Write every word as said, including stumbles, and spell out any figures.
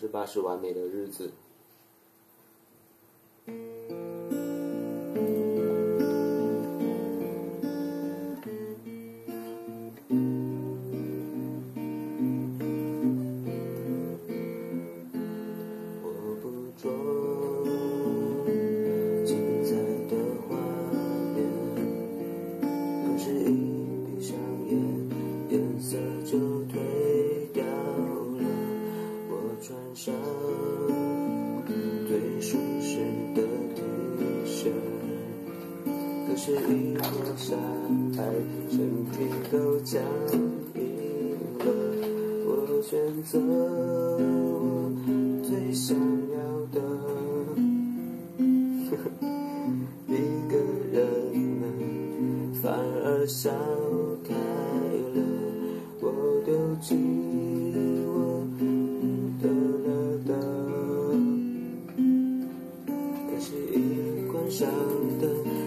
十八是完美的日子。我捕捉精彩的画面，可是一闭上眼，颜色就褪掉了。我穿上最舒适的 T 恤，可是一脱下来，身体都僵硬了。我选择我最想要的一个人呢，反而笑开了。我丢弃我的了的，可是一关上灯，